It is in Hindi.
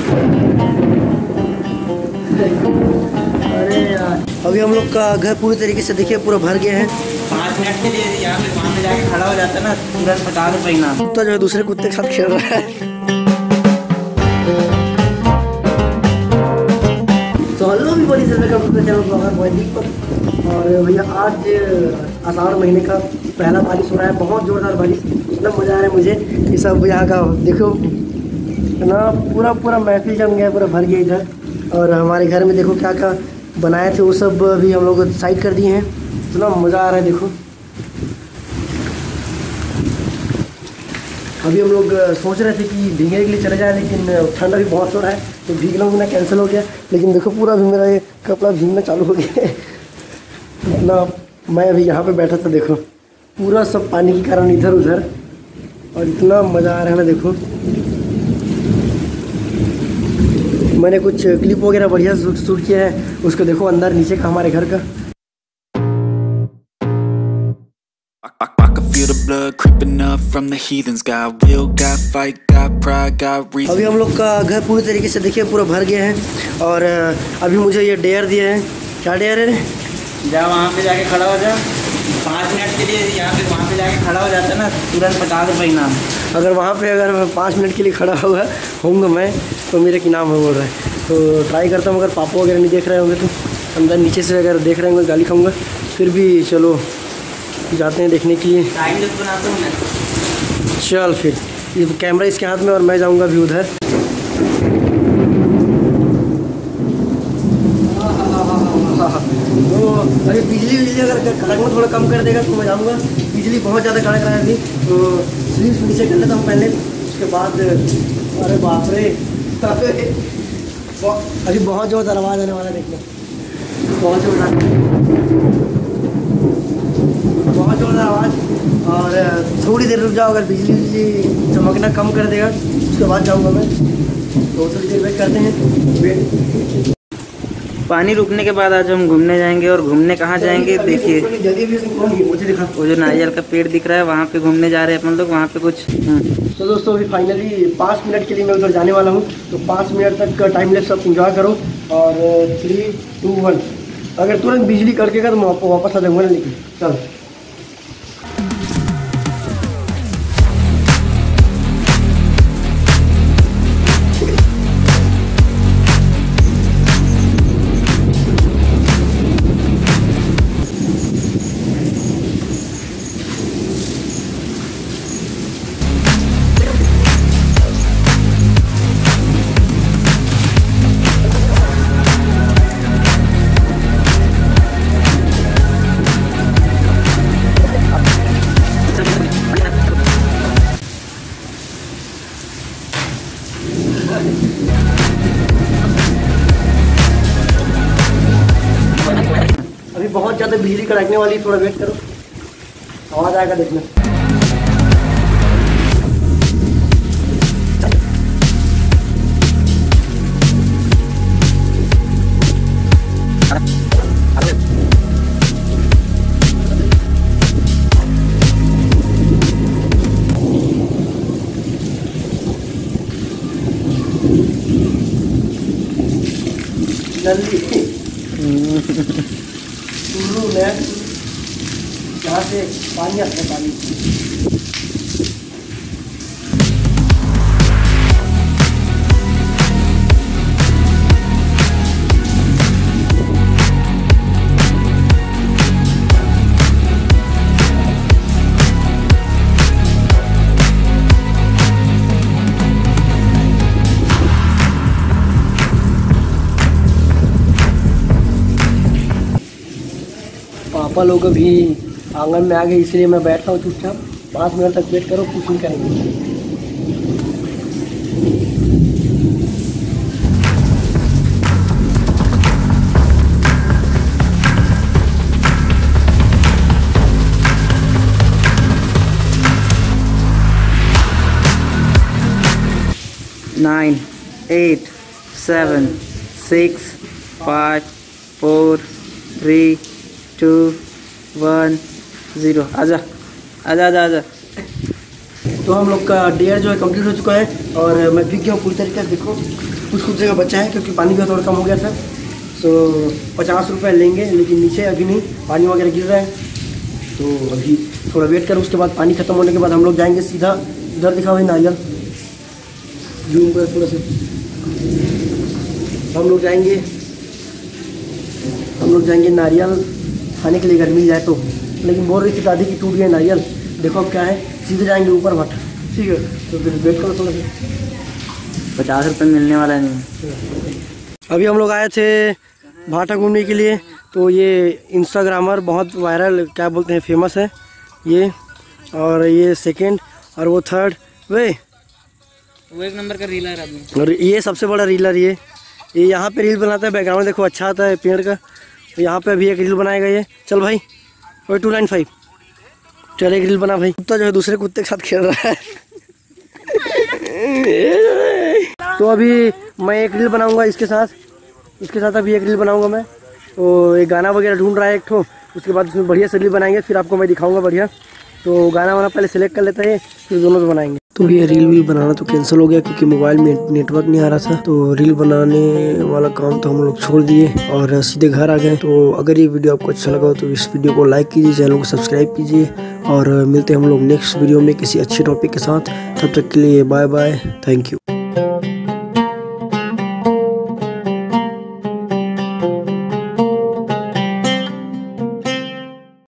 अरे यार, अभी हम लोग का घर पूरी तरीके से देखिए पूरा भर गया है। 5 मिनट के लिए यहाँ पे वहाँ पे जाके खड़ा हो जाता है ना, तुरंत 50 रुपये इनाम। कुत्ता जो है दूसरे कुत्ते के साथ खेल रहा है। तो हेलो भी बड़ी का कुत्ता चैनल और भैया आज आषाढ़ महीने का पहला बारिश हो रहा है, बहुत जोरदार बारिश। इतना मज़ा आ रहा है मुझे। ये सब यहाँ का देखो ना, पूरा महफिल जम गया, पूरा भर गया इधर। और हमारे घर में देखो क्या क्या बनाए थे वो सब भी हम लोग साइड कर दिए हैं। इतना मज़ा आ रहा है देखो। अभी हम लोग सोच रहे थे कि भीगने के लिए चले जाए, लेकिन ठंडा भी बहुत हो रहा है तो भीगना उगना कैंसिल हो गया। लेकिन देखो पूरा भी मेरा ये कपड़ा भीगना चालू हो गया है। इतना मैं अभी यहाँ पे बैठा था, देखो पूरा सब पानी के कारण इधर उधर, और इतना मज़ा आ रहा है ना। देखो मैंने कुछ क्लिप वगैरह बढ़िया शूट किया है, उसको देखो अंदर नीचे का हमारे घर का। अभी हम लोग का घर पूरी तरीके से देखिए पूरा भर गया है। और अभी मुझे ये डेयर दिया है। क्या डेयर है? जा वहाँ पे जाके खड़ा हो जा, 5 मिनट के लिए यहाँ पे वहाँ पे जाके खड़ा हो जाता है ना, तुरंत 50 रुपये इनाम। अगर वहाँ पे अगर मैं 5 मिनट के लिए खड़ा होऊंगा मैं, तो मेरे की नाम बोल रहा है। तो ट्राई करता हूँ, अगर पापा वगैरह नहीं देख रहे होंगे तो अंदर नीचे से अगर देख रहे होंगे गाली खाऊंगा। फिर भी चलो जाते हैं देखने के लिए। टाइम जब बनाता हूँ मैं। चल फिर, ये कैमरा इसके हाथ में और मैं जाऊँगा अभी उधर। तो अभी बिजली अगर कड़कना थोड़ा कम कर देगा तो मैं जाऊँगा। बिजली बहुत ज़्यादा कड़क रहा है अभी, तो स्लीव नीचे कर लेता हूँ पहले, उसके बाद। अरे बाप रे, अभी बहुत जोरदार आवाज़ आने वाला है, देखना बहुत जोरदार आवाज़। और थोड़ी देर रुक जाओ, अगर बिजली चमकना कम कर देगा उसके बाद जाऊँगा मैं। तो थोड़ी देर वेट करते हैं। पानी रुकने के बाद आज हम घूमने जाएंगे। और घूमने कहाँ जाएंगे देखिए, वो जो नारियल का पेड़ दिख रहा है वहाँ पे घूमने जा रहे हैं अपन लोग। वहाँ पे कुछ तो दोस्तों अभी फाइनली 5 मिनट के लिए मैं उधर जाने वाला हूँ। तो 5 मिनट तक का टाइम लैप्स आप इंजॉय करो। और 3, 2, 1 अगर तुरंत बिजली कड़केगा तो मैं आपको वापस आ जाऊँगा। लेकिन चल अभी बहुत ज़्यादा बिजली कड़कने वाली, थोड़ा वेट करो, आवाज़ आएगा देखना। यहाँ से पानी आता है, पानी। पापा लोग अभी आंगन में आ गए, इसलिए मैं बैठा हूँ चुपचाप। 5 मिनट तक वेट करो, कुछ नहीं करेंगे। नाइन 8 7 6 5 4 3 2 1 0। आजा आजा आजा आजा। तो हम लोग का डेयर जो है कंप्लीट हो चुका है और मैं भीग गया हूँ पूरी तरीके से। देखो कुछ कुछ जगह बचा है क्योंकि पानी का थोड़ा कम हो गया था। तो 50 रुपये लेंगे, लेकिन नीचे अभी नहीं, पानी वगैरह गिर रहा है। तो अभी थोड़ा वेट करो, उसके बाद पानी ख़त्म होने के बाद हम लोग जाएंगे सीधा इधर। दिखा भाई नारियल, जूम कर थोड़ा सा। हम लोग जाएंगे नारियल खाने के लिए, अगर मिल जाए तो। लेकिन बोल रही थी दादी की टूट गया नारियल। देखो अब क्या है, सीधे जाएंगे ऊपर भट, ठीक है। तो फिर वेट करो थोड़ा सा। 50 रुपये मिलने वाला नहीं। अभी हम लोग आए थे भाटा घूमने के लिए। तो ये इंस्टाग्रामर बहुत वायरल, क्या बोलते हैं, फेमस है ये। और ये सेकंड और वो थर्ड, वो 1 नंबर का रीलर आदमी। और ये सबसे बड़ा रीलर। ये यहाँ पे रील बनाता है, बैकग्राउंड देखो अच्छा आता है पेड़ का। तो यहाँ पे अभी एक रील बनाएगा ये। चल भाई, वही 295 चल एक रील बना भाई। कुत्ता जो है दूसरे कुत्ते के साथ खेल रहा है। तो अभी मैं एक रील बनाऊंगा इसके साथ अभी एक रील बनाऊंगा मैं। तो एक गाना वगैरह ढूंढ रहा है एक ठो, उसके बाद उसमें बढ़िया से रील बनाएंगे, फिर आपको मैं दिखाऊंगा बढ़िया। तो गाना वाना पहले सेलेक्ट कर लेते हैं, फिर दोनों पे बनाएंगे। तो ये रील बनाना तो कैंसिल हो गया क्योंकि मोबाइल में नेटवर्क नहीं आ रहा था। तो रील बनाने वाला काम तो हम लोग छोड़ दिए और सीधे घर आ गए। तो अगर ये वीडियो आपको अच्छा लगा हो तो इस वीडियो को लाइक कीजिए, चैनल को सब्सक्राइब कीजिए, और मिलते हैं हम लोग नेक्स्ट वीडियो में किसी अच्छे टॉपिक के साथ। तब तक के लिए बाय बाय, थैंक यू।